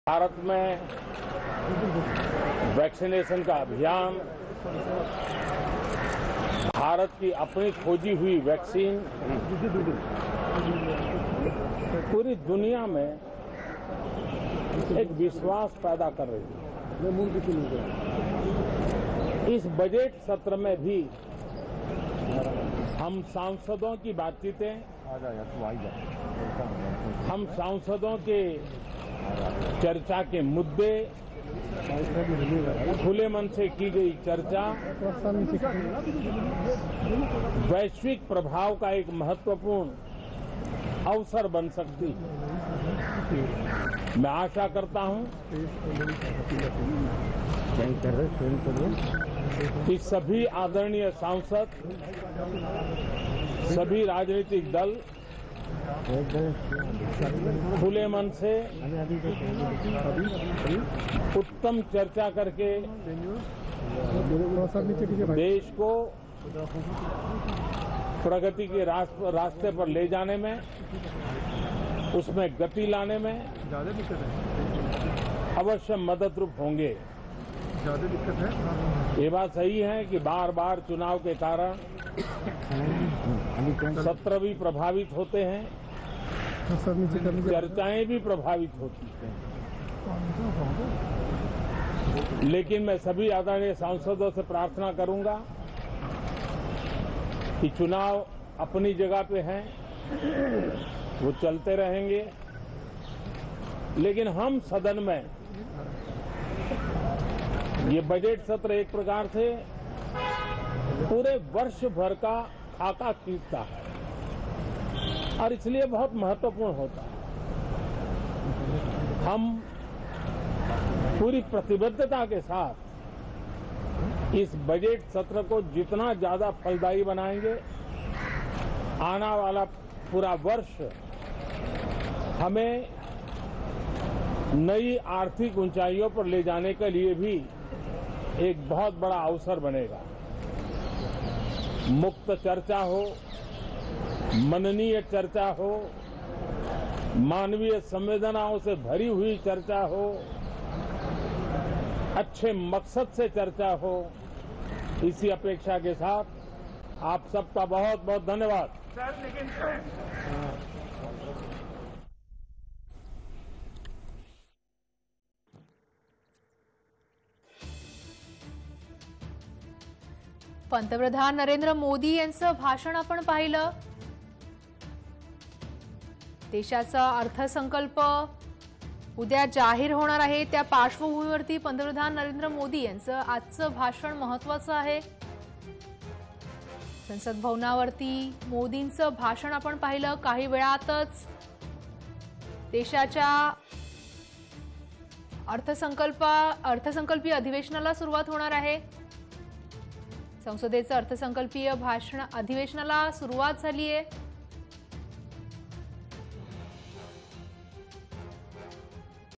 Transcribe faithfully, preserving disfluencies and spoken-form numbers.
भारत में वैक्सीनेशन का अभियान, भारत की अपनी खोजी हुई वैक्सीन पूरी दुनिया में एक विश्वास पैदा कर रही है। इस बजट सत्र में भी हम सांसदों की बातचीतें, हम सांसदों के चर्चा के मुद्दे, खुले मन से की गई चर्चा वैश्विक प्रभाव का एक महत्वपूर्ण अवसर बन सकती है। मैं आशा करता हूं कि सभी आदरणीय सांसद, सभी राजनीतिक दल खुले मन से उत्तम चर्चा करके देश को प्रगति के रास्ते पर ले जाने में, उसमें गति लाने में अवश्य मददरूप होंगे। ये बात सही है कि बार बार चुनाव के कारण सत्र भी प्रभावित होते हैं, चर्चाएं भी प्रभावित होती हैं, लेकिन मैं सभी आदरणीय सांसदों से प्रार्थना करूंगा कि चुनाव अपनी जगह पे हैं, वो चलते रहेंगे, लेकिन हम सदन में ये बजट सत्र एक प्रकार से पूरे वर्ष भर का खाका खींचता है और इसलिए बहुत महत्वपूर्ण होता है। हम पूरी प्रतिबद्धता के साथ इस बजट सत्र को जितना ज्यादा फलदायी बनाएंगे, आने वाला पूरा वर्ष हमें नई आर्थिक ऊंचाइयों पर ले जाने के लिए भी एक बहुत बड़ा अवसर बनेगा। मुक्त चर्चा हो, मननीय चर्चा हो, मानवीय संवेदनाओं से भरी हुई चर्चा हो, अच्छे मकसद से चर्चा हो, इसी अपेक्षा के साथ आप सबका बहुत बहुत धन्यवाद। पंतप्रधान नरेंद्र मोदी यांचं भाषण आपण पाहिलं। देशाचा अर्थसंकल्प उद्या जाहीर होणार आहे, त्या पार्श्वभूमीवरती पंतप्रधान नरेंद्र मोदी यांचं आजचं भाषण महत्त्वाचं आहे। संसद भवनावरती मोदींचं भाषण आपण पाहिलं। काही वेळातच देशाच्या अर्थसंकल्प अर्थसंकल्पीय अधिवेशनाला सुरुवात होणार आहे। संसदेचं अर्थसंकल्पीय भाषण अधिवेशनाला सुरुवात झाली आहे।